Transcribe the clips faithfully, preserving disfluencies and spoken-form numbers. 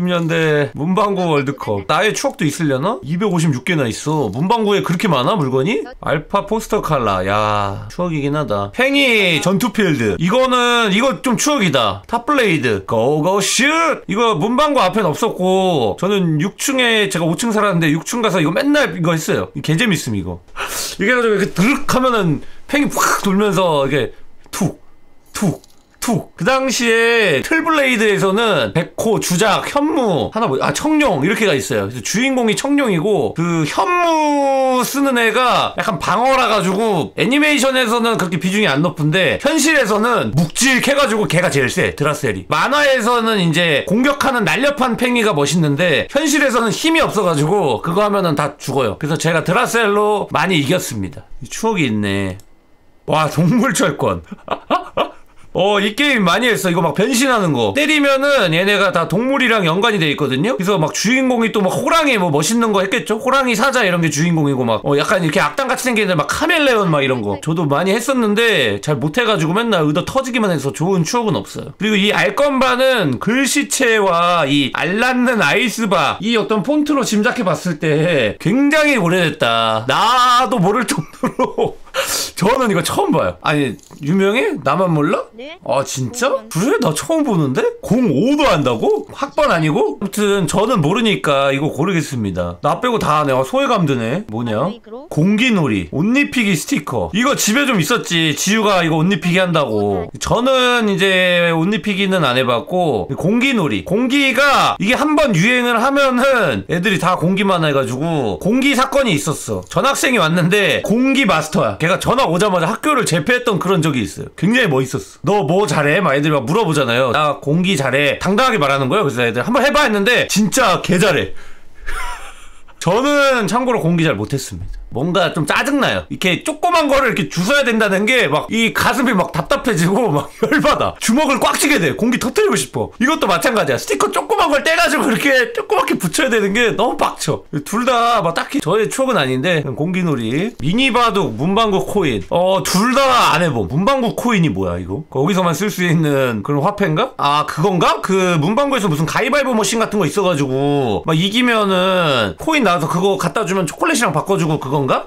년대 문방구 월드컵. 나의 추억도 있으려나? 이백오십육 개나 있어. 문방구에 그렇게 많아 물건이? 알파 포스터 칼라. 야 추억이긴 하다. 팽이 전투필드. 이거는 이거 좀 추억이다. 탑블레이드 고고 슛. 이거 문방구 앞엔 없었고 저는 육 층에 제가 오 층 살았는데 육 층 가서 이거 맨날 이거 했어요. 개 재밌음 이거. 이게 가지고 이렇게 드륵 하면은 팽이 확 돌면서 이게 툭 툭 툭. 그 당시에 틀블레이드에서는 백호, 주작, 현무 하나 뭐, 아 청룡 이렇게가 있어요. 그래서 주인공이 청룡이고 그 현무 쓰는 애가 약간 방어라 가지고 애니메이션에서는 그렇게 비중이 안 높은데 현실에서는 묵직해가지고 걔가 제일 세. 드라셀이. 만화에서는 이제 공격하는 날렵한 팽이가 멋있는데 현실에서는 힘이 없어가지고 그거 하면은 다 죽어요. 그래서 제가 드라셀로 많이 이겼습니다. 추억이 있네. 와 동물철권. 어, 이 게임 많이 했어. 이거 막 변신하는 거. 때리면은 얘네가 다 동물이랑 연관이 돼 있거든요? 그래서 막 주인공이 또 막 호랑이 뭐 멋있는 거 했겠죠? 호랑이 사자 이런 게 주인공이고 막, 어, 약간 이렇게 악당같이 생긴 애들 막 카멜레온 막 이런 거. 저도 많이 했었는데 잘 못해가지고 맨날 의도 터지기만 해서 좋은 추억은 없어요. 그리고 이 알건바는 글씨체와 이 알맞는 아이스바, 이 어떤 폰트로 짐작해 봤을 때 굉장히 오래됐다. 나도 모를 정도로. 저는 이거 처음 봐요. 아니 유명해? 나만 몰라? 네? 아 진짜? 그래? 나 처음 보는데? 공오도 한다고? 학번 아니고? 아무튼 저는 모르니까 이거 고르겠습니다. 나 빼고 다 아네. 아, 소외감 드네. 뭐냐? 공기놀이 옷 입히기 스티커. 이거 집에 좀 있었지. 지유가 이거 옷 입히기 한다고. 저는 이제 옷 입히기는 안 해봤고 공기놀이. 공기가 이게 한번 유행을 하면은 애들이 다 공기만 해가지고 공기 사건이 있었어. 전학생이 왔는데 공기 마스터야. 걔가 전학 오자마자 학교를 제패했던 그런 적이 있어요. 굉장히 멋있었어. 너 뭐 잘해? 막 애들이 막 물어보잖아요. 나 공기 잘해. 당당하게 말하는 거예요. 그래서 애들 한번 해봐 했는데 진짜 개 잘해. 저는 참고로 공기 잘 못했습니다. 뭔가 좀 짜증나요. 이렇게 조그만 거를 이렇게 주워야 된다는 게 막 이 가슴이 막 답답해지고 막 열받아. 주먹을 꽉 쥐게 돼. 공기 터뜨리고 싶어. 이것도 마찬가지야. 스티커 조그만 걸 떼가지고 이렇게 조그맣게 붙여야 되는 게 너무 빡쳐. 둘 다 막 딱히 저의 추억은 아닌데 공기놀이. 미니바둑, 문방구 코인. 어, 둘 다 안 해봄. 문방구 코인이 뭐야 이거? 거기서만 쓸 수 있는 그런 화폐인가? 아 그건가? 그 문방구에서 무슨 가위바위보 머신 같은 거 있어가지고 막 이기면은 코인 나와서 그거 갖다 주면 초콜릿이랑 바꿔주고 그거 건가?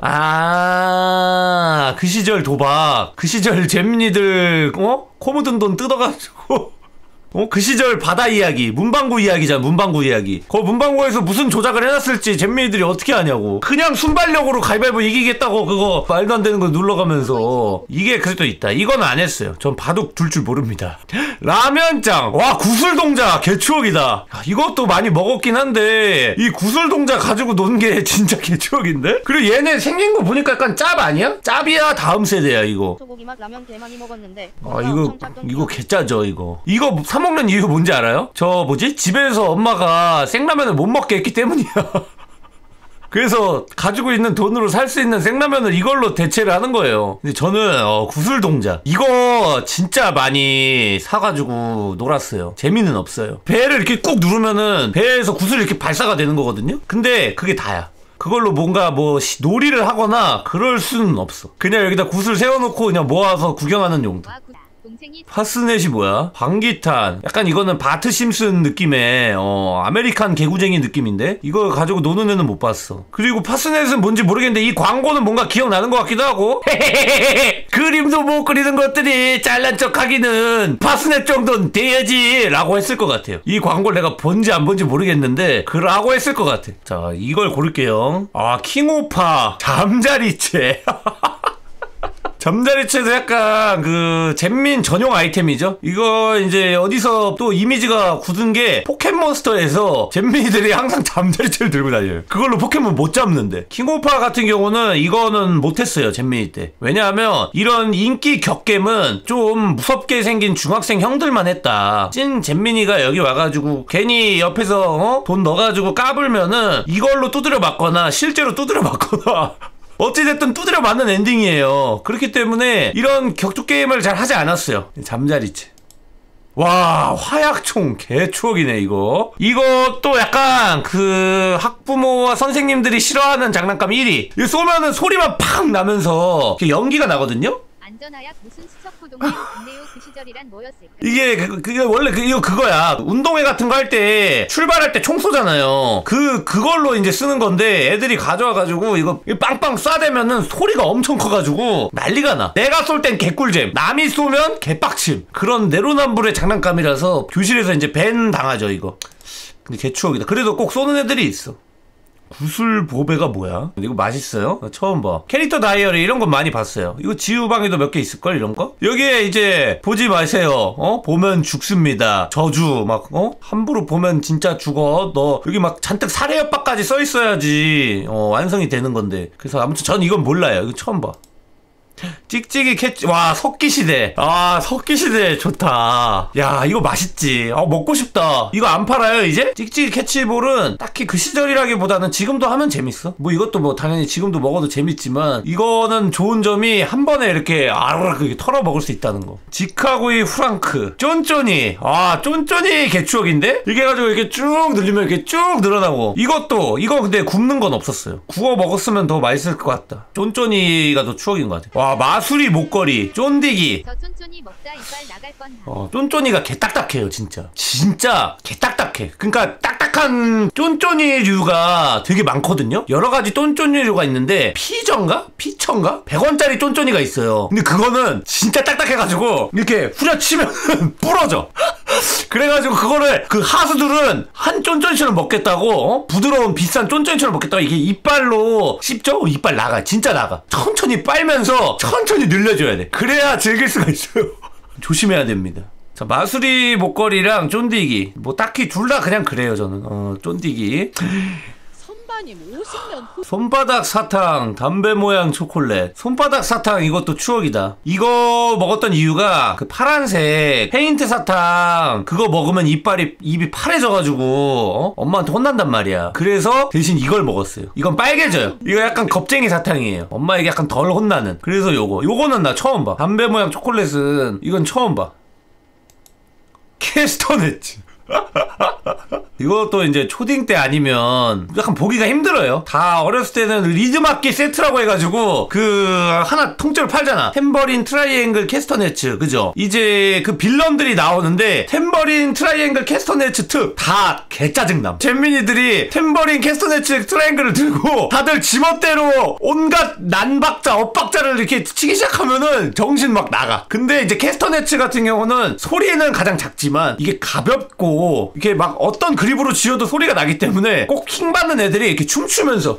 아, 그 시절 도박. 그 시절 잼민이들, 어? 코 묻은 돈 뜯어가지고. 어? 그 시절 바다 이야기. 문방구 이야기잖아, 문방구 이야기. 거 문방구에서 무슨 조작을 해놨을지 잼민이들이 어떻게 아냐고. 그냥 순발력으로 가위바위보 이기겠다고 그거 말도 안 되는 거 눌러가면서. 이게 그래도 있다. 이건 안 했어요. 전 바둑 둘 줄 모릅니다. 라면장. 와, 구슬동자. 개추억이다. 이것도 많이 먹었긴 한데 이 구슬동자 가지고 논 게 진짜 개추억인데? 그리고 얘네 생긴 거 보니까 약간 짭 아니야? 짭이야 다음 세대야 이거. 소고기맛 라면 개 많이 먹었는데. 아 이거 이거 개짜죠 이거. 이거 사 먹는 이유 뭔지 알아요? 저 뭐지? 집에서 엄마가 생라면을 못 먹게 했기 때문이야. 그래서 가지고 있는 돈으로 살 수 있는 생라면을 이걸로 대체를 하는 거예요. 근데 저는 어, 구슬동자 이거 진짜 많이 사가지고 놀았어요. 재미는 없어요. 배를 이렇게 꾹 누르면은 배에서 구슬이 이렇게 발사가 되는 거거든요. 근데 그게 다야. 그걸로 뭔가 뭐 놀이를 하거나 그럴 수는 없어. 그냥 여기다 구슬 세워놓고 그냥 모아서 구경하는 용도. 파스넷이 뭐야? 방기탄. 약간 이거는 바트 심슨 느낌의 어 아메리칸 개구쟁이 느낌인데 이거 가지고 노는 애는 못 봤어. 그리고 파스넷은 뭔지 모르겠는데 이 광고는 뭔가 기억나는 것 같기도 하고. 그림도 못 그리는 것들이 잘난 척 하기는 파스넷 정도는 돼야지 라고 했을 것 같아요. 이 광고를 내가 본지 안 본지 모르겠는데 그라고 했을 것 같아. 자 이걸 고를게요. 아 킹오파 잠자리채. 잠자리채도 약간 그 잼민 전용 아이템이죠. 이거 이제 어디서 또 이미지가 굳은 게 포켓몬스터에서 잼민이들이 항상 잠자리채를 들고 다녀요. 그걸로 포켓몬 못 잡는데. 킹오파 같은 경우는 이거는 못했어요 잼민이 때. 왜냐하면 이런 인기 격겜은 좀 무섭게 생긴 중학생 형들만 했다. 찐 잼민이가 여기 와가지고 괜히 옆에서 어? 돈 넣어가지고 까불면은 이걸로 두드려 맞거나 실제로 두드려 맞거나 어찌됐든 두드려 맞는 엔딩이에요. 그렇기 때문에 이런 격투 게임을 잘 하지 않았어요. 잠자리채. 와 화약총 개추억이네 이거. 이거 또 약간 그 학부모와 선생님들이 싫어하는 장난감 일 위. 이거 쏘면은 소리만 팍 나면서 연기가 나거든요. 안전하약 무슨 수석호동님 국내요 그 시절이란 뭐였을까? 이게 그, 그게 원래 그 이거 그거야. 운동회 같은 거 할 때 출발할 때 총 쏘잖아요. 그 그걸로 이제 쓰는 건데 애들이 가져와가지고 이거 빵빵 쏴대면은 소리가 엄청 커가지고 난리가 나. 내가 쏠 땐 개꿀잼. 남이 쏘면 개빡침. 그런 내로남불의 장난감이라서 교실에서 이제 밴 당하죠 이거. 근데 개추억이다. 그래도 꼭 쏘는 애들이 있어. 구슬 보배가 뭐야? 이거 맛있어요? 나 처음 봐. 캐릭터 다이어리 이런 건 많이 봤어요. 이거 지우방에도 몇 개 있을걸 이런 거? 여기에 이제 보지 마세요. 어? 보면 죽습니다. 저주 막 어? 함부로 보면 진짜 죽어. 너 여기 막 잔뜩 살해 협박까지 써 있어야지 어, 완성이 되는 건데. 그래서 아무튼 전 이건 몰라요. 이거 처음 봐. 찍찍이 캐치. 와, 석기시대. 아, 석기시대 좋다. 야, 이거 맛있지. 아, 먹고 싶다. 이거 안 팔아요 이제? 찍찍이 캐치볼은 딱히 그 시절이라기보다는 지금도 하면 재밌어. 뭐 이것도 뭐 당연히 지금도 먹어도 재밌지만 이거는 좋은 점이 한 번에 이렇게 아르르 이렇게 털어 먹을 수 있다는 거. 지카구이 프랑크 쫀쫀이. 아, 쫀쫀이 개추억인데? 이게 가지고 이렇게 쭉 늘리면 이렇게 쭉 늘어나고. 이것도 이거 근데 굽는 건 없었어요. 구워 먹었으면 더 맛있을 것 같다. 쫀쫀이가 더 추억인 것 같아. 와, 마수리 목걸이 쫀디기. 저 쫀쫀이 먹다 이빨 나갈 뻔. 어, 쫀쫀이가 개딱딱해요 진짜. 진짜 개딱딱해. 그러니까 딱딱한 쫀쫀이류가 되게 많거든요. 여러가지 쫀쫀이류가 있는데 피전가? 피천가? 백 원짜리 쫀쫀이가 있어요. 근데 그거는 진짜 딱딱해가지고 이렇게 후려치면 부러져. 그래가지고 그거를 그 하수들은 한 쫀쫀이처럼 먹겠다고 어? 부드러운 비싼 쫀쫀이처럼 먹겠다고 이게 이빨로 씹죠? 이빨 나가. 진짜 나가. 천천히 빨면서 천천히 늘려줘야 돼. 그래야 즐길 수가 있어요. 조심해야 됩니다. 자, 마수리 목걸이랑 쫀디기 뭐 딱히 둘 다 그냥 그래요 저는. 어, 쫀디기. 선바님 오십 년 후 손바닥 사탕 담배 모양 초콜릿. 손바닥 사탕 이것도 추억이다. 이거 먹었던 이유가 그 파란색 페인트 사탕 그거 먹으면 이빨이 입이 파래져가지고 어? 엄마한테 혼난단 말이야. 그래서 대신 이걸 먹었어요. 이건 빨개져요. 이거 약간 겁쟁이 사탕이에요. 엄마에게 약간 덜 혼나는. 그래서 요거 요거는 나 처음 봐. 담배 모양 초콜릿은 이건 처음 봐. 캐스터네츠. 이것도 이제 초딩 때 아니면 약간 보기가 힘들어요. 다 어렸을 때는 리듬악기 세트라고 해가지고 그 하나 통째로 팔잖아. 탬버린 트라이앵글 캐스터네츠. 그죠? 이제 그 빌런들이 나오는데 탬버린 트라이앵글 캐스터네츠 특 다 개짜증남. 잼민이들이 탬버린 캐스터네츠 트라이앵글을 들고 다들 지멋대로 온갖 난박자 엇박자를 이렇게 치기 시작하면은 정신 막 나가. 근데 이제 캐스터네츠 같은 경우는 소리는 가장 작지만 이게 가볍고 이게 막 어떤 그립으로 지어도 소리가 나기 때문에 꼭 킹받는 애들이 이렇게 춤추면서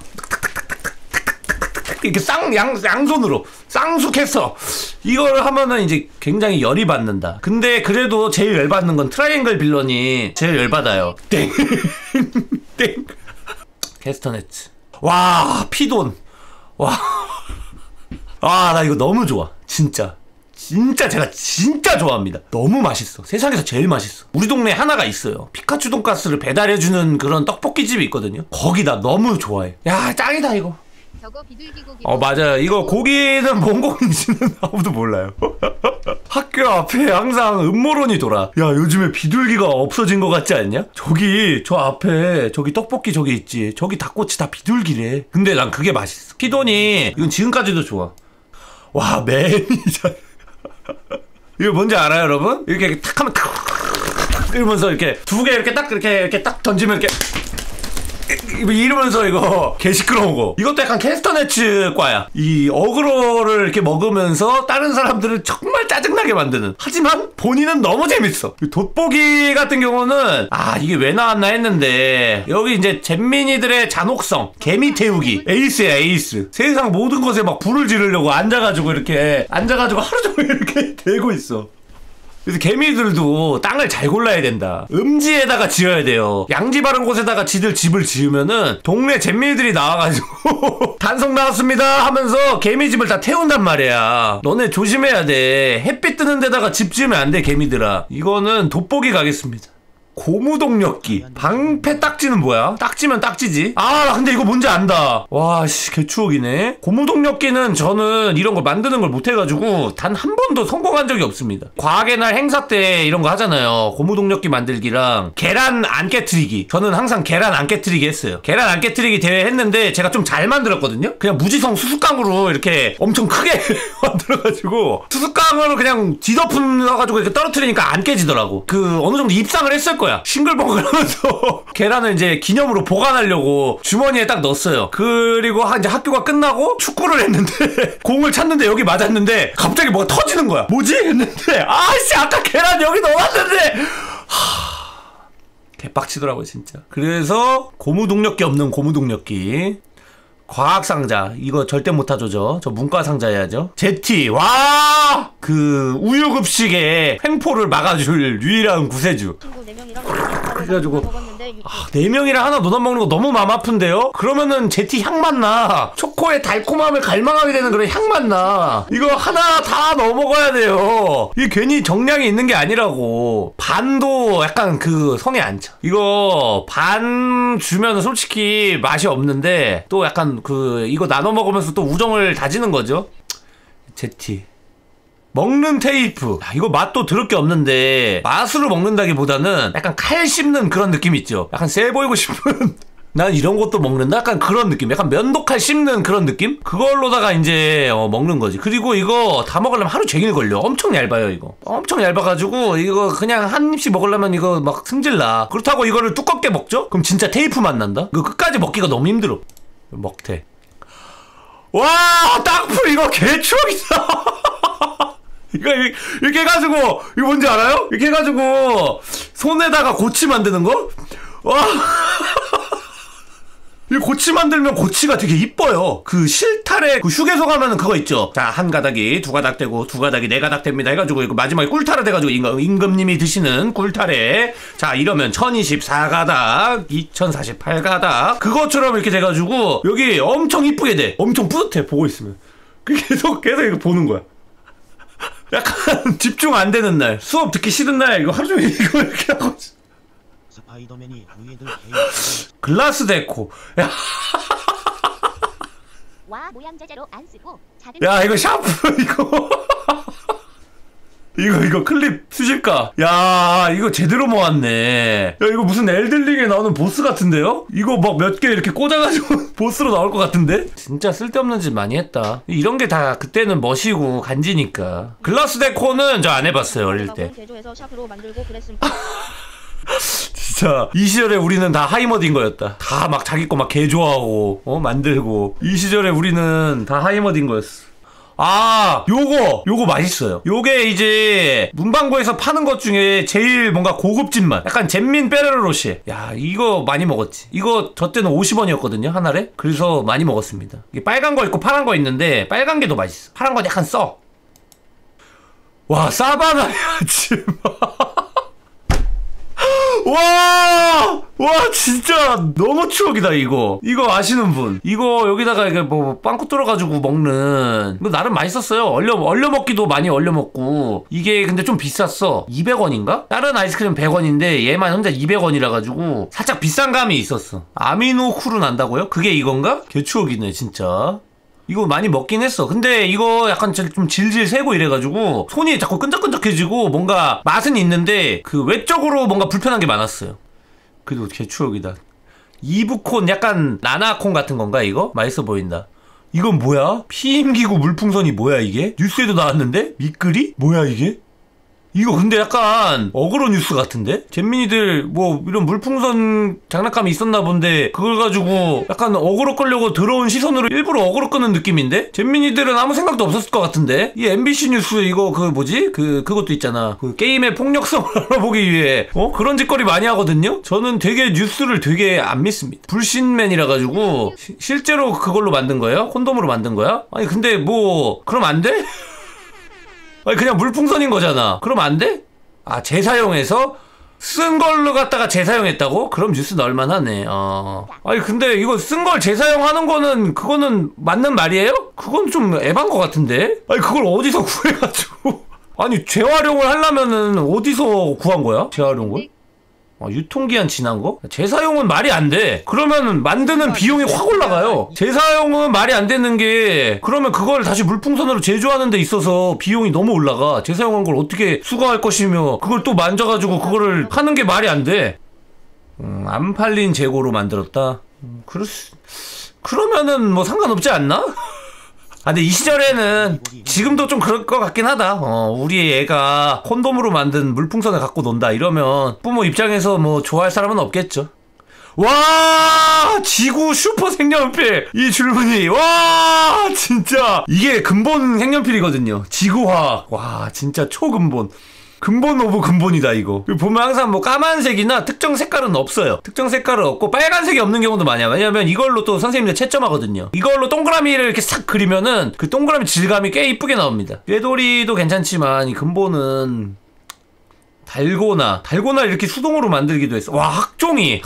이렇게 쌍, 양, 양손으로 쌍수 캐스터 이걸 하면은 이제 굉장히 열이 받는다. 근데 그래도 제일 열받는 건 트라이앵글 빌런이 제일 열받아요. 땡. 땡. 캐스터네츠. 와, 피돈. 와. 아, 나 이거 너무 좋아. 진짜. 진짜 제가 진짜 좋아합니다. 너무 맛있어. 세상에서 제일 맛있어. 우리 동네에 하나가 있어요. 피카츄 돈가스를 배달해주는 그런 떡볶이집이 있거든요. 거기 나 너무 좋아해. 야, 짱이다 이거. 저거 비둘기 고기. 어, 맞아요. 이거 고기는 뭔 고기인지는 아무도 몰라요. 학교 앞에 항상 음모론이 돌아. 야, 요즘에 비둘기가 없어진 것 같지 않냐? 저기 저 앞에 저기 떡볶이 저기 있지. 저기 닭꼬치 다 비둘기래. 근데 난 그게 맛있어. 피돈이 이건 지금까지도 좋아. 와, 매니저. 이거 뭔지 알아요, 여러분? 이렇게 탁 하면 탁 이러면서 이렇게 두 개 이렇게 딱 이렇게 이렇게 딱 던지면 이렇게 이러면서 이거 개 시끄러우고. 이것도 약간 캐스터네츠 과야. 이 어그로를 이렇게 먹으면서 다른 사람들을 정말 짜증나게 만드는. 하지만 본인은 너무 재밌어. 돋보기 같은 경우는 아, 이게 왜 나왔나 했는데 여기 이제 잼민이들의 잔혹성 개미 태우기 에이스야 에이스. 세상 모든 것에 막 불을 지르려고 앉아가지고 이렇게 앉아가지고 하루 종일 이렇게 대고 있어. 그래서 개미들도 땅을 잘 골라야 된다. 음지에다가 지어야 돼요. 양지 바른 곳에다가 지들 집을 지으면은 동네 잼미들이 나와가지고 단속 나왔습니다 하면서 개미집을 다 태운단 말이야. 너네 조심해야 돼. 햇빛 뜨는 데다가 집 지으면 안 돼 개미들아. 이거는 돋보기 가겠습니다. 고무동력기. 방패 딱지는 뭐야? 딱지면 딱지지. 아, 근데 이거 뭔지 안다. 와, 씨, 개추억이네. 고무동력기는 저는 이런 걸 만드는 걸 못해가지고 단 한 번도 성공한 적이 없습니다. 과학의 날 행사 때 이런 거 하잖아요. 고무동력기 만들기랑 계란 안 깨트리기. 저는 항상 계란 안 깨트리기 했어요. 계란 안 깨트리기 대회 했는데 제가 좀 잘 만들었거든요. 그냥 무지성 수수깡으로 이렇게 엄청 크게 만들어가지고 수수깡으로 그냥 뒤덮어가지고 이렇게 떨어뜨리니까 안 깨지더라고. 그 어느 정도 입상을 했을 거야. 싱글벙글하면서 계란을 이제 기념으로 보관하려고 주머니에 딱 넣었어요. 그리고 이제 학교가 끝나고 축구를 했는데 공을 찼는데 여기 맞았는데 갑자기 뭐가 터지는 거야. 뭐지? 했는데 아씨 아까 계란 여기 넣었는데 하... 개빡치더라고요 진짜. 그래서 고무동력기 없는 고무동력기. 과학상자 이거 절대 못하죠. 저, 저 문과상자 해야죠. 제티 와! 그 우유급식에 횡포를 막아줄 유일한 구세주. 친구 네 명이랑 그래가지고 먹었는데 유- 아, 네 명이랑 하나 논아 먹는 거 너무 마음 아픈데요? 그러면은 제티 향 맛나. 초코의 달콤함을 갈망하게 되는 그런 향 맛나. 이거 하나 다 넣어 먹어야 돼요. 이게 괜히 정량이 있는 게 아니라고. 반도 약간 그 성에 안 차. 이거 반 주면 솔직히 맛이 없는데 또 약간 그 이거 나눠 먹으면서 또 우정을 다지는 거죠. 제티 먹는 테이프. 야, 이거 맛도 더럽 게 없는데 맛으로 먹는다기보다는 약간 칼 씹는 그런 느낌 있죠. 약간 세 보이고 싶은 난 이런 것도 먹는다? 약간 그런 느낌. 약간 면도칼 씹는 그런 느낌? 그걸로다가 이제 어, 먹는 거지. 그리고 이거 다 먹으려면 하루 종일 걸려. 엄청 얇아요 이거. 엄청 얇아가지고 이거 그냥 한 입씩 먹으려면 이거 막 승질나. 그렇다고 이거를 두껍게 먹죠? 그럼 진짜 테이프 맛 난다? 이거 끝까지 먹기가 너무 힘들어. 먹태. 와 땅풀 이거 개추억이다. 이거 이렇게 해가지고 이거 뭔지 알아요? 이렇게 해가지고 손에다가 고치 만드는 거? 와. 이 고치 만들면 고치가 되게 이뻐요. 그 실타래 그 휴게소 가면은 그거 있죠. 자, 한 가닥이 두 가닥 되고 두 가닥이 네 가닥 됩니다 해가지고 이거 마지막에 꿀타래 돼가지고 임금, 임금님이 드시는 꿀타래. 자, 이러면 천이십사 가닥 이천사십팔 가닥 그것처럼 이렇게 돼가지고 여기 엄청 이쁘게 돼. 엄청 뿌듯해 보고 있으면. 계속 계속 이거 보는 거야. 약간 집중 안 되는 날, 수업 듣기 싫은 날 이거 하루 종일 이거 이렇게 하고. 스파이더맨이 위에들 글라스 데코. 야, 와 모양 제재로 안 쓰고 작은 야 이거 샤프 이거. 이거 이거 클립 수집가. 야 이거 제대로 모았네. 야 이거 무슨 엘들링에 나오는 보스 같은데요? 이거 막 몇 개 이렇게 꽂아가지고 보스로 나올 것 같은데? 진짜 쓸데없는 짓 많이 했다. 이런 게 다 그때는 멋이고 간지니까. 글라스 데코는 저 안 해봤어요 어릴 때. 제조해서 샤프로 만들고 그랬음. 진짜 이 시절에 우리는 다 하이머드인 거였다. 다 막 자기 거 막 개조하고 어 만들고. 이 시절에 우리는 다 하이머드인 거였어. 아 요거 요거 맛있어요. 요게 이제 문방구에서 파는 것 중에 제일 뭔가 고급진 맛. 약간 잼민 페레로로시. 야 이거 많이 먹었지. 이거 저 때는 오십 원이었거든요 하나에. 그래서 많이 먹었습니다. 이게 빨간 거 있고 파란 거 있는데 빨간 게 더 맛있어. 파란 건 약간 써. 와 사바나야 지금. 와! 와 진짜 너무 추억이다 이거. 이거 아시는 분? 이거 여기다가 이게 뭐 빵꾸 뚫어가지고 먹는 뭐 나름 맛있었어요. 얼려 얼려 먹기도 많이 얼려 먹고. 이게 근데 좀 비쌌어. 이백 원인가? 다른 아이스크림 백 원인데 얘만 혼자 이백 원이라 가지고 살짝 비싼 감이 있었어. 아미노쿠르 난다고요? 그게 이건가? 개추억이네 진짜. 이거 많이 먹긴 했어. 근데 이거 약간 좀 질질 새고 이래가지고 손이 자꾸 끈적끈적해지고 뭔가 맛은 있는데 그 외적으로 뭔가 불편한 게 많았어요. 그래도 개추억이다. 이브콘 약간 나나콘 같은 건가 이거? 맛있어 보인다. 이건 뭐야? 피임기구 물풍선이 뭐야 이게? 뉴스에도 나왔는데? 미끄리? 뭐야 이게? 이거 근데 약간 어그로 뉴스 같은데? 잼민이들 뭐 이런 물풍선 장난감이 있었나 본데 그걸 가지고 약간 어그로 끌려고 들어온 시선으로 일부러 어그로 끄는 느낌인데? 잼민이들은 아무 생각도 없었을 것 같은데? 이 엠비씨 뉴스 이거 그 뭐지? 그 그것도 있잖아. 그 게임의 폭력성을 알아보기 위해 어? 그런 짓거리 많이 하거든요? 저는 되게 뉴스를 되게 안 믿습니다. 불신맨이라 가지고 시, 실제로 그걸로 만든 거예요? 콘돔으로 만든 거야? 아니 근데 뭐 그럼 안 돼? 아니 그냥 물풍선인 거잖아. 그럼 안 돼? 아 재사용해서? 쓴 걸로 갖다가 재사용했다고? 그럼 뉴스 넣을만 하네. 어. 아니 근데 이거 쓴 걸 재사용하는 거는 그거는 맞는 말이에요? 그건 좀 에반 거 같은데? 아니 그걸 어디서 구해가지고. 아니 재활용을 하려면은 어디서 구한 거야? 재활용을? 어, 유통기한 지난 거? 재사용은 말이 안 돼. 그러면 만드는 비용이 확 올라가요. 재사용은 말이 안 되는 게 그러면 그걸 다시 물풍선으로 제조하는 데 있어서 비용이 너무 올라가. 재사용한 걸 어떻게 수거할 것이며 그걸 또 만져가지고 그거를 하는 게 말이 안 돼. 음, 안 팔린 재고로 만들었다? 음, 그럴 수... 그러면은 뭐 상관없지 않나? 아 근데 이 시절에는 지금도 좀 그럴 것 같긴 하다. 어, 우리 애가 콘돔으로 만든 물풍선을 갖고 논다 이러면 부모 입장에서 뭐 좋아할 사람은 없겠죠. 와 지구 슈퍼 색연필 이 줄무늬 와 진짜 이게 근본 색연필이거든요. 지구화학 와 진짜 초근본 근본 오브 근본이다 이거. 보면 항상 뭐 까만색이나 특정 색깔은 없어요. 특정 색깔은 없고 빨간색이 없는 경우도 많아요. 왜냐면 이걸로 또 선생님들 채점하거든요. 이걸로 동그라미를 이렇게 싹 그리면은 그 동그라미 질감이 꽤 이쁘게 나옵니다. 꾀돌이도 괜찮지만 이 근본은 달고나 달고나 이렇게 수동으로 만들기도 했어. 와 학종이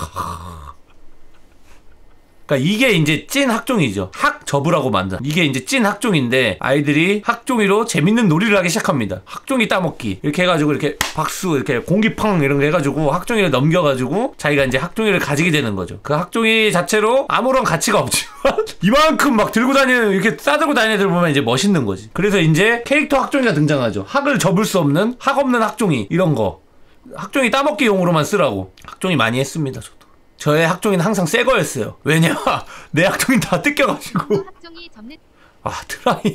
그러니까 이게 이제 찐 학종이죠. 학접으라고 만든 이게 이제 찐 학종인데 아이들이 학종이로 재밌는 놀이를 하기 시작합니다. 학종이 따먹기 이렇게 해가지고 이렇게 박수 이렇게 공기팡 이런 거 해가지고 학종이를 넘겨가지고 자기가 이제 학종이를 가지게 되는 거죠. 그 학종이 자체로 아무런 가치가 없지만 이만큼 막 들고 다니는 이렇게 싸들고 다니는 애들 보면 이제 멋있는 거지. 그래서 이제 캐릭터 학종이가 등장하죠. 학을 접을 수 없는 학 없는 학종이 이런 거 학종이 따먹기용으로만 쓰라고. 학종이 많이 했습니다 저도. 저의 학종이는 항상 새 거였어요. 왜냐? 내 학종이 다 뜯겨가지고. 학종이 접는 아, 드라잉.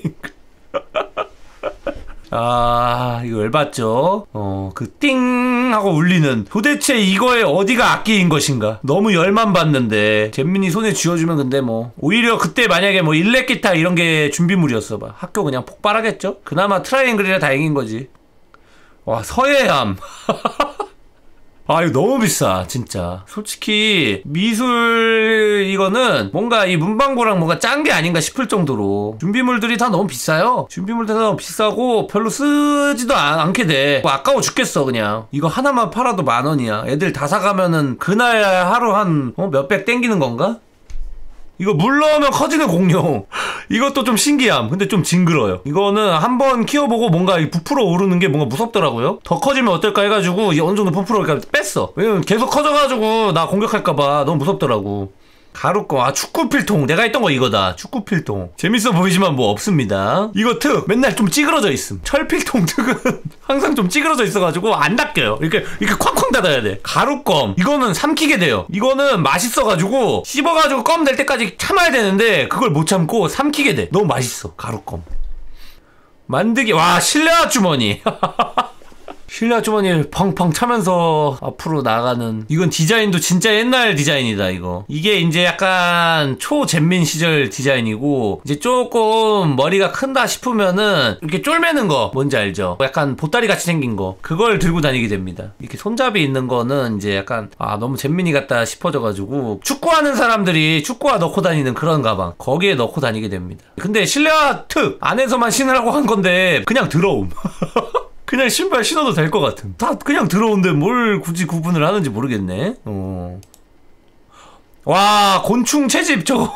아, 이거 열받죠? 어, 그 띵! 하고 울리는. 도대체 이거에 어디가 악기인 것인가? 너무 열만 받는데. 잼민이 손에 쥐어주면 근데 뭐. 오히려 그때 만약에 뭐 일렉 기타 이런 게 준비물이었어 봐. 학교 그냥 폭발하겠죠? 그나마 트라이앵글이라 다행인 거지. 와, 서예함. 아 이거 너무 비싸 진짜. 솔직히 미술 이거는 뭔가 이 문방구랑 뭔가 짠 게 아닌가 싶을 정도로 준비물들이 다 너무 비싸요. 준비물들이 다 너무 비싸고 별로 쓰지도 않, 않게 돼. 뭐 아까워 죽겠어 그냥. 이거 하나만 팔아도 만 원이야. 애들 다 사가면은 그날 하루 한 어, 몇백 땡기는 건가? 이거 물 넣으면 커지는 공룡. 이것도 좀 신기함. 근데 좀 징그러요. 이거는 한번 키워보고 뭔가 부풀어 오르는 게 뭔가 무섭더라고요. 더 커지면 어떨까 해가지고 어느 정도 부풀어오니까 뺐어. 왜냐면 계속 커져가지고 나 공격할까봐 너무 무섭더라고. 가루꺼. 아 축구필통. 내가 했던 거 이거다. 축구필통. 재밌어 보이지만 뭐 없습니다. 이거 특 맨날 좀 찌그러져 있음. 철필통 특은 항상 좀 찌그러져 있어가지고 안 닦여요. 이렇게 이렇게 콱콱 닫아야 돼. 가루껌. 이거는 삼키게 돼요. 이거는 맛있어가지고 씹어가지고 껌 될 때까지 참아야 되는데 그걸 못 참고 삼키게 돼. 너무 맛있어. 가루껌. 만들기. 와 실내화 주머니. 실내 주머니를 펑펑 차면서 앞으로 나가는. 이건 디자인도 진짜 옛날 디자인이다 이거. 이게 이제 약간 초잼민 시절 디자인이고 이제 조금 머리가 큰다 싶으면은 이렇게 쫄매는 거 뭔지 알죠? 약간 보따리 같이 생긴 거 그걸 들고 다니게 됩니다. 이렇게 손잡이 있는 거는 이제 약간 아 너무 잼민이 같다 싶어져가지고 축구하는 사람들이 축구화 넣고 다니는 그런 가방 거기에 넣고 다니게 됩니다. 근데 실내화 특 안에서만 신으라고 한 건데 그냥 들어옴. 그냥 신발 신어도 될 것 같은. 다 그냥 들어온데 뭘 굳이 구분을 하는지 모르겠네. 어. 와 곤충 채집 저거.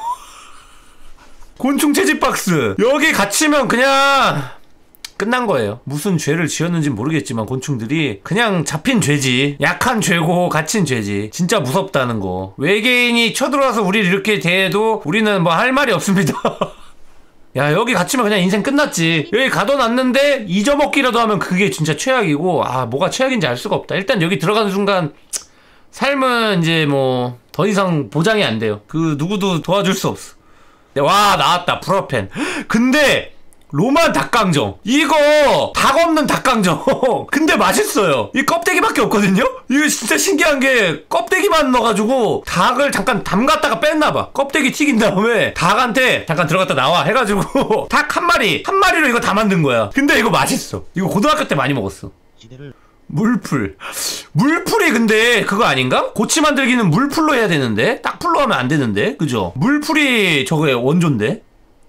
곤충 채집 박스 여기 갇히면 그냥 끝난 거예요. 무슨 죄를 지었는지 모르겠지만 곤충들이 그냥 잡힌 죄지. 약한 죄고 갇힌 죄지. 진짜 무섭다는 거. 외계인이 쳐들어와서 우리를 이렇게 대해도 우리는 뭐 할 말이 없습니다. 야 여기 갇히면 그냥 인생 끝났지. 여기 가둬놨는데 잊어먹기라도 하면 그게 진짜 최악이고 아 뭐가 최악인지 알 수가 없다. 일단 여기 들어가는 순간 삶은 이제 뭐 더 이상 보장이 안 돼요. 그 누구도 도와줄 수 없어. 와 나왔다 브로펜. 근데 로만 닭강정 이거 닭 없는 닭강정. 근데 맛있어요. 이 껍데기밖에 없거든요. 이거 진짜 신기한 게 껍데기만 넣어가지고 닭을 잠깐 담갔다가 뺐나봐. 껍데기 튀긴 다음에 닭한테 잠깐 들어갔다 나와 해가지고 닭 한 마리 한 마리로 이거 다 만든 거야. 근데 이거 맛있어. 이거 고등학교 때 많이 먹었어. 시대를 물풀. 물풀이 근데 그거 아닌가? 고치 만들기는 물풀로 해야 되는데 딱풀로 하면 안 되는데 그죠? 물풀이 저거의 원조인데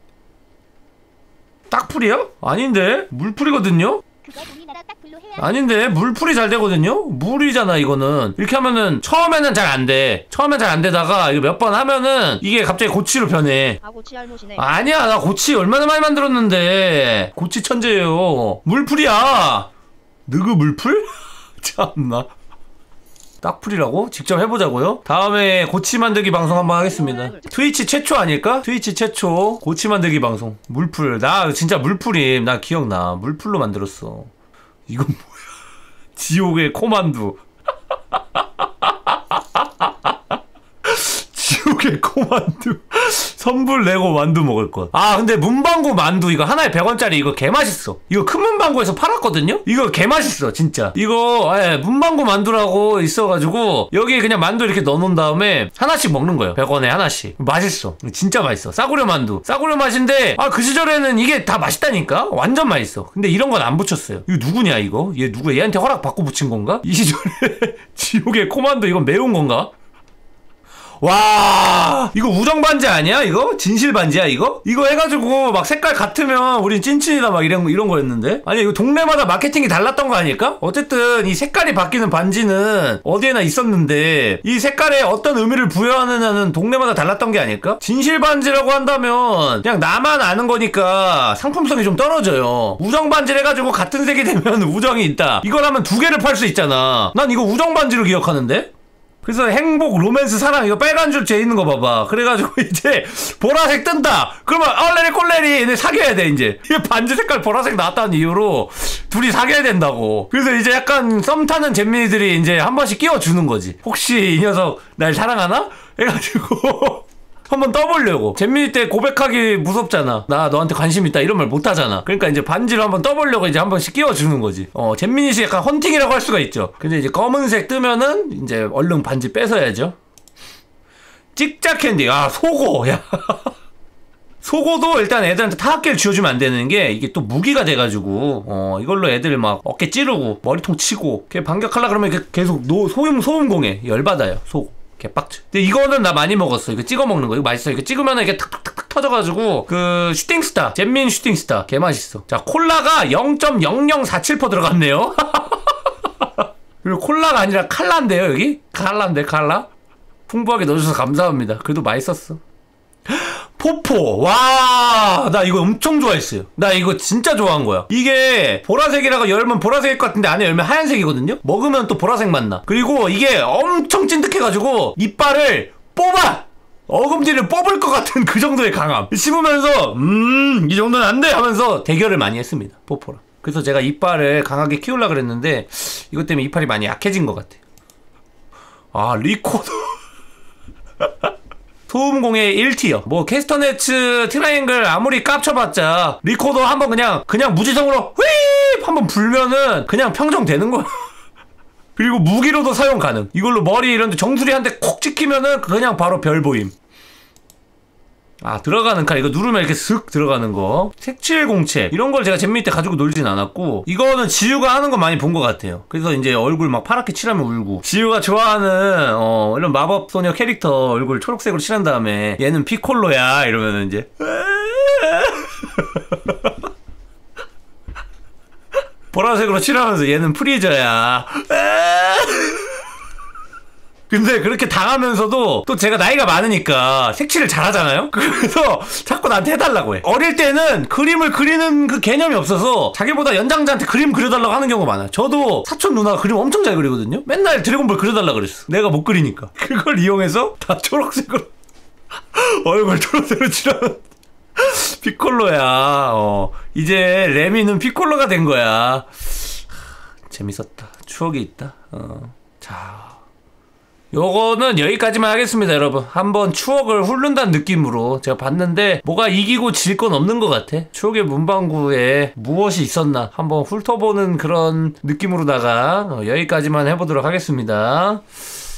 딱풀이야? 아닌데? 물풀이거든요? 그거 우리나라 딱불로 해야 아닌데? 물풀이 잘 되거든요? 물이잖아 이거는. 이렇게 하면은 처음에는 잘 안 돼. 처음엔 잘 안 되다가 이거 몇 번 하면은 이게 갑자기 고치로 변해. 아 고치 할못이네. 아니야 나 고치 얼마나 많이 만들었는데. 고치 천재예요. 물풀이야. 느그 물풀? 참나. 딱풀이라고? 직접 해보자고요? 다음에 고치 만들기 방송 한번 하겠습니다. 트위치 최초 아닐까? 트위치 최초 고치 만들기 방송. 물풀. 나 진짜 물풀임. 나 기억나. 물풀로 만들었어. 이건 뭐야? 지옥의 코만두. 지옥의 코만두. 선불 내고 만두 먹을 것. 아 근데 문방구 만두 이거 하나에 백 원짜리 이거 개맛있어. 이거 큰 문방구에서 팔았거든요? 이거 개맛있어 진짜. 이거 예, 문방구 만두라고 있어가지고 여기에 그냥 만두 이렇게 넣어놓은 다음에 하나씩 먹는 거예요. 백 원에 하나씩. 맛있어. 진짜 맛있어. 싸구려 만두. 싸구려 맛인데 아 그 시절에는 이게 다 맛있다니까? 완전 맛있어. 근데 이런 건 안 붙였어요. 이거 누구냐 이거? 얘 누구야? 얘한테 허락 받고 붙인 건가? 이 시절에 지옥의 코만두 이건 매운 건가? 와 이거 우정 반지 아니야 이거? 진실 반지야 이거? 이거 해가지고 막 색깔 같으면 우린 찐친이다 막 이런 이런 거였는데 아니 이거 동네마다 마케팅이 달랐던 거 아닐까? 어쨌든 이 색깔이 바뀌는 반지는 어디에나 있었는데 이 색깔에 어떤 의미를 부여하느냐는 동네마다 달랐던 게 아닐까? 진실 반지라고 한다면 그냥 나만 아는 거니까 상품성이 좀 떨어져요. 우정 반지를 해가지고 같은 색이 되면 우정이 있다. 이걸 하면 두 개를 팔 수 있잖아. 난 이거 우정 반지로 기억하는데? 그래서 행복, 로맨스, 사랑 이거 빨간 줄 재 있는 거 봐봐. 그래가지고 이제 보라색 뜬다. 그러면 얼레리 꼴레리 얘네 사귀어야 돼 이제. 이게 반지 색깔 보라색 나왔다는 이유로 둘이 사귀어야 된다고. 그래서 이제 약간 썸 타는 잼민이들이 이제 한 번씩 끼워주는 거지. 혹시 이 녀석 날 사랑하나? 해가지고 한번 떠보려고. 잼민이 때 고백하기 무섭잖아. 나 너한테 관심 있다 이런 말 못하잖아. 그러니까 이제 반지를 한번 떠보려고 이제 한 번씩 끼워주는 거지. 어 잼민이 씨 약간 헌팅이라고 할 수가 있죠. 근데 이제 검은색 뜨면은 이제 얼른 반지 뺏어야죠. 찍자 캔디. 아 속어. 야 속어도 일단 애들한테 타악계를 쥐어주면 안 되는 게 이게 또 무기가 돼가지고 어 이걸로 애들 막 어깨 찌르고 머리통 치고 걔 반격하려 그러면 계속 노, 소음 소음공해. 열받아요 속어. 개빡쳐. 근데 이거는 나 많이 먹었어. 이거 찍어 먹는 거. 이거 맛있어. 이거 찍으면 이게 탁탁탁 터져가지고 그 슈팅스타 잼민 슈팅스타 개맛있어. 자 콜라가 영 점 영영사칠 퍼센트 들어갔네요. 그리고 콜라가 아니라 칼라인데요 여기? 칼라인데 칼라? 풍부하게 넣어줘서 감사합니다. 그래도 맛있었어. 포포. 와, 나 이거 엄청 좋아했어요. 나 이거 진짜 좋아한 거야. 이게 보라색이라고 열면 보라색일 것 같은데 안에 열면 하얀색이거든요? 먹으면 또 보라색 맛나. 그리고 이게 엄청 찐득해가지고 이빨을 뽑아! 어금니를 뽑을 것 같은 그 정도의 강함. 씹으면서 음, 이 정도는 안 돼! 하면서 대결을 많이 했습니다. 포포랑. 그래서 제가 이빨을 강하게 키우려고 그랬는데 이것 때문에 이빨이 많이 약해진 것 같아요. 아, 리코더. 소음공의 일 티어. 뭐 캐스터네츠 트라이앵글 아무리 깝쳐봤자 리코더 한번 그냥 그냥 무지성으로 휘입 한번 불면은 그냥 평정되는 거야. 그리고 무기로도 사용 가능. 이걸로 머리 이런데 정수리 한 대 콕 찍히면은 그냥 바로 별 보임. 아 들어가는 칼 이거 누르면 이렇게 슥 들어가는 거. 색칠 공책 이런 걸 제가 잼민이 때 가지고 놀진 않았고 이거는 지유가 하는 거 많이 본 것 같아요. 그래서 이제 얼굴 막 파랗게 칠하면 울고 지유가 좋아하는 어 이런 마법소녀 캐릭터 얼굴 초록색으로 칠한 다음에 얘는 피콜로야 이러면은 이제 보라색으로 칠하면서 얘는 프리저야. 근데 그렇게 당하면서도 또 제가 나이가 많으니까 색칠을 잘하잖아요? 그래서 자꾸 나한테 해달라고 해. 어릴 때는 그림을 그리는 그 개념이 없어서 자기보다 연장자한테 그림 그려달라고 하는 경우가 많아요. 저도 사촌 누나가 그림 엄청 잘 그리거든요? 맨날 드래곤볼 그려달라고 그랬어. 내가 못 그리니까. 그걸 이용해서 다 초록색으로 얼굴 초록색으로 칠하면 피콜로야. 어 이제 레미는 피콜로가 된 거야. 재밌었다. 추억이 있다. 어. 자 요거는 여기까지만 하겠습니다 여러분. 한번 추억을 훑는다는 느낌으로 제가 봤는데 뭐가 이기고 질 건 없는 것 같아. 추억의 문방구에 무엇이 있었나 한번 훑어보는 그런 느낌으로다가 어, 여기까지만 해보도록 하겠습니다.